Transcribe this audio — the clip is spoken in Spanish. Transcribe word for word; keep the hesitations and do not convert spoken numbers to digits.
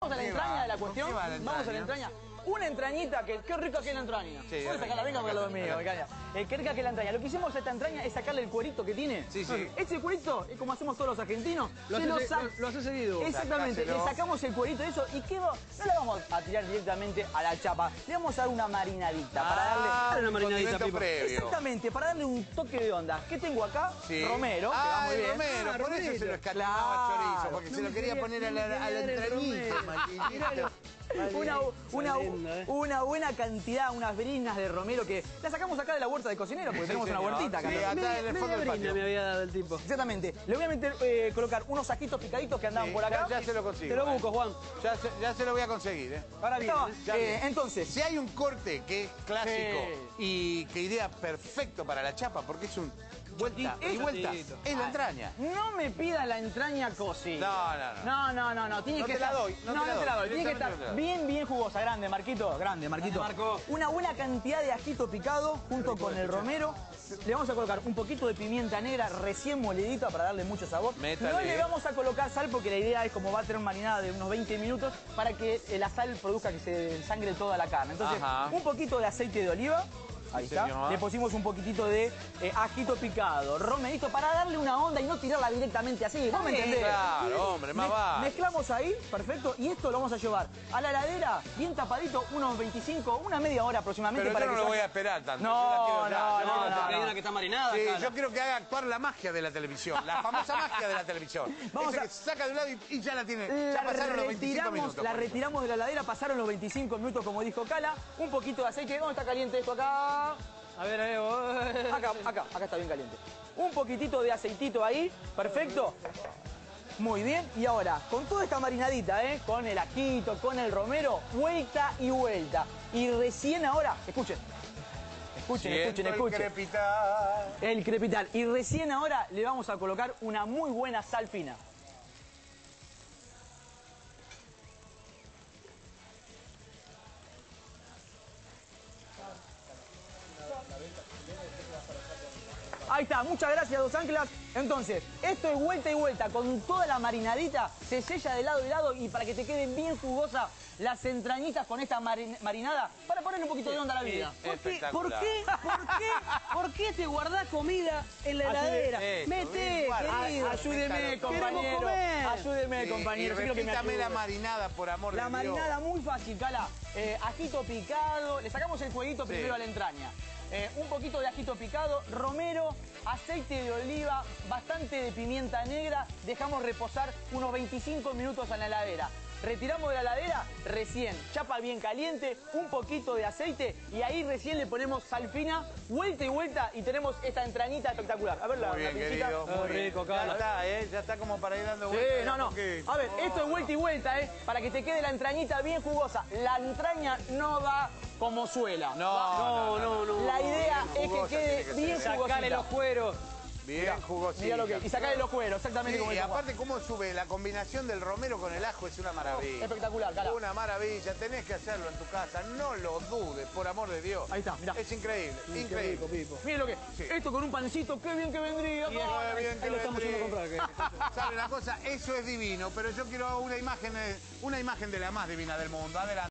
Vamos a la entraña de la cuestión. Vamos a la entraña. Una entrañita, que qué rica que es la entraña. Sí, voy a sacarla, venga para lo mío, eh, qué rica que es la entraña. Lo que hicimos a esta entraña es sacarle el cuerito que tiene. Sí, sí. Este cuerito, como hacemos todos los argentinos, lo, se hace, lo, lo, lo hace seguido. Exactamente, Sacáselo. le sacamos el cuerito de eso y ¿qué va? No la vamos a tirar directamente a la chapa. Le vamos a dar una marinadita Ah, para darle... Dale una marinadita, Pipo. previo. Exactamente, para darle un toque de onda. ¿Qué tengo acá? Sí. Romero, que va Ah, muy el bien. Romero, Ah, por eso Romero. se lo escatimaba Claro. chorizo, porque No se lo me quería quería- poner a no la, me a la quería dar el entranita, Romero. maldito. Una, una, lindo, ¿eh? una buena cantidad, unas brinas de romero que la sacamos acá de la huerta de cocinero, porque Sí, tenemos una señor. huertita acá. Sí, acá Media- en el media fondo del brina patio. me había dado el tipo. Exactamente. Le voy a meter, eh, colocar unos ajitos picaditos que andaban Sí, por acá. ya, ya se lo consigo. Te lo eh. busco, Juan. Ya se, ya se lo voy a conseguir, ¿eh? Ahora bien. Estaba, Ya eh, bien. entonces, Si hay un corte que es clásico y que idea perfecto para la chapa, porque es un vuelta y Es vuelta, chotito. es la entraña. no me pida la entraña cocida. No, no, no. No, no, no, no. Tiene No que te la estar- doy, no no, te la no te la doy. doy. Tiene que estar Directamente no te la doy. bien, bien jugosa. Grande, Marquito. Grande, Marquito. Grande, Marco. Una buena cantidad de ajito picado junto con el romero. Le vamos a colocar un poquito de pimienta negra recién molidita para darle mucho sabor. Métale. No le vamos a colocar sal porque la idea es, como va a tener marinada de unos veinte minutos, para que eh, la sal produzca que se ensangre toda la carne. Entonces, Ajá. un poquito de aceite de oliva. Ahí Sí, está. señor. Le pusimos un poquitito de eh, ajito picado, romerito, para darle una onda y no tirarla directamente así. ¿Vos me entendés? Claro, hombre, más Me- vale. Mezclamos ahí, perfecto, y esto lo vamos a llevar a la heladera, bien tapadito, unos veinticinco, una media hora aproximadamente. Pero para yo no que lo se voy a haga- esperar tanto. No, yo la quiero no, ya, yo no, quiero no, ya. Porque hay una que está marinada. Sí, acá. yo quiero que haga actuar la magia de la televisión, la famosa magia de la televisión. Vamos Esa a- que se saca de un lado y, y ya la tiene. La Ya pasaron los veinticinco retiramos, minutos. la por ejemplo. retiramos de la heladera, pasaron los veinticinco minutos como dijo Cala, un poquito de aceite. ¿Dónde está caliente esto acá? A ver, a ver. vos. Acá, acá, acá está bien caliente. Un poquitito de aceitito ahí, perfecto. Muy bien, y ahora, con toda esta marinadita, ¿eh? Con el ajito, con el romero, vuelta y vuelta. Y recién ahora, escuchen, escuchen, Siento escuchen, el escuchen. crepitar. El crepitar. Y recién ahora le vamos a colocar una muy buena sal fina. Ahí está, muchas gracias, Dos Anclas. Entonces, esto es vuelta y vuelta, con toda la marinadita, se sella de lado y lado, y para que te queden bien jugosas las entrañitas con esta marin- marinada, para ponerle un poquito de onda a la vida. ¿Por qué, por Espectacular. qué, por qué, por qué te guardás comida en la Ayude- heladera? eso, Mete, igual. querido. Ah, Ayúdeme, Queremos compañero. comer. Ayúdeme, Sí, compañero. y Yo quiero que me repítame la ayude. marinada, por amor La de marinada Dios. muy fácil, Cala. Eh, ajito picado, le sacamos el jueguito primero a la entraña. Eh, un poquito de ajito picado, romero, aceite de oliva, bastante de pimienta negra. Dejamos reposar unos veinticinco minutos en la heladera. Retiramos de la heladera, recién, chapa bien caliente, un poquito de aceite y ahí recién le ponemos sal fina, vuelta y vuelta y tenemos esta entrañita espectacular. A ver la, Muy la bien, pincita. querido. Muy Muy bien. rico, Ya Carlos. está, ¿eh? Ya está como para ir dando Sí, vueltas. no, no. porque- A ver, esto es vuelta y vuelta, ¿eh? Para que te quede la entrañita bien jugosa. La entraña no va como suela. No, No, no, no. La idea bien es que jugosa quede tiene que bien ser. jugosita. Sacale los cueros. Bien jugosita. Mira lo que, y sacarle los cueros, exactamente Sí, como y dijo Juan. aparte cómo sube la combinación del romero con el ajo es una maravilla. Espectacular, Cala. Una maravilla, tenés que hacerlo en tu casa, no lo dudes, por amor de Dios. Ahí está, mirá. Es increíble, Qué increíble. rico, Pipo. Miren lo que Sí. esto con un pancito, qué bien que vendría. Qué Cala. bien que Ahí lo estamos vendría. yendo a comprar. que- ¿Sabe una cosa? Eso es divino, pero yo quiero una imagen, eh, una imagen de la más divina del mundo. Adelante.